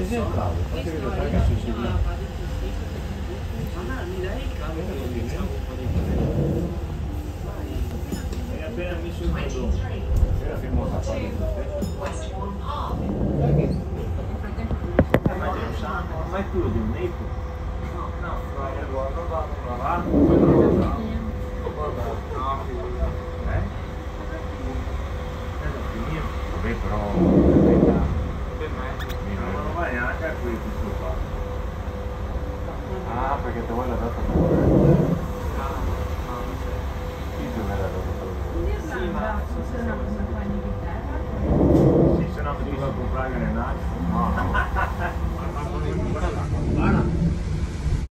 bravo, anche che lo fai che si siede. Hai appena messo il modo. Era firmato a fare lo stesso. Ma è quello di un netto? No, va? Vabbè, però non vai neanche a questo qua. Ah, perché te vuoi la data?